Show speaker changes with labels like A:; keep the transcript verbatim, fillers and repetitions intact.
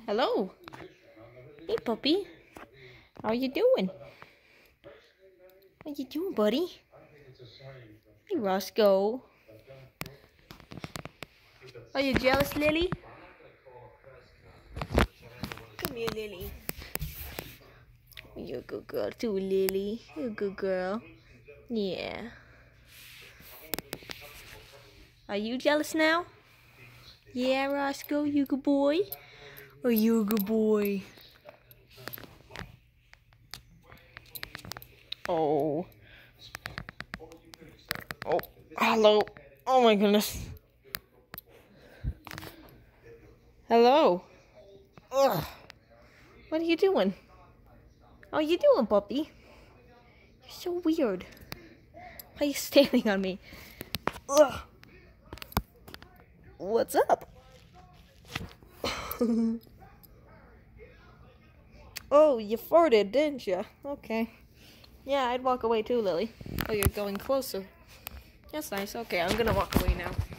A: Hello. Hey, puppy. How you doing? How you doing, buddy? Hey, Roscoe. Are you jealous, Lily? Come here, Lily. You're a good girl too, Lily. You're a good girl. Yeah. Are you jealous now? Yeah, Roscoe, you a good boy? Are you a good boy? Oh. Oh, hello. Oh my goodness. Hello. Ugh. What are you doing? How you doing, puppy? You're so weird. Why are you standing on me? Ugh. What's up? Oh, you farted, didn't you? Okay. Yeah, I'd walk away too, Lily. Oh, you're going closer. That's nice. Okay, I'm gonna walk away now.